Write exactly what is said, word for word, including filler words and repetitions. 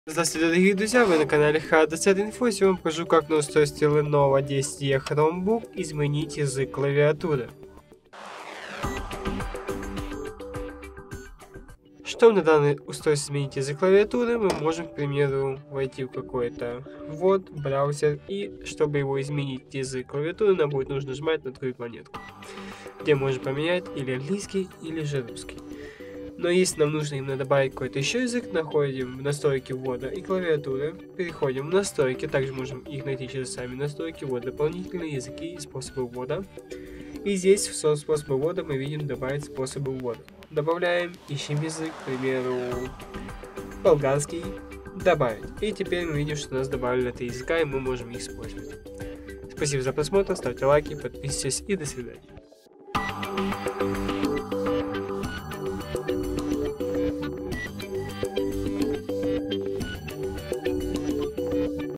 Здравствуйте, дорогие друзья, вы на канале HardDecide.info. Сегодня я вам покажу, как на устройстве Lenovo десять и Chromebook изменить язык клавиатуры. Чтобы на данное устройство изменить язык клавиатуры, мы можем, к примеру, войти в какой-то ввод, браузер, и чтобы его изменить язык клавиатуры, нам будет нужно нажимать на тройку-монетку, где можем поменять или английский, или же русский. Но если нам нужно именно добавить какой-то еще язык, находим в настройки ввода и клавиатуры, переходим в настройки, также можем их найти через сами настройки, вот дополнительные языки и способы ввода. И здесь в способе ввода мы видим добавить способы ввода. Добавляем, ищем язык, к примеру, болгарский, добавить. И теперь мы видим, что у нас добавили три языка, и мы можем их использовать. Спасибо за просмотр, ставьте лайки, подписывайтесь и до свидания.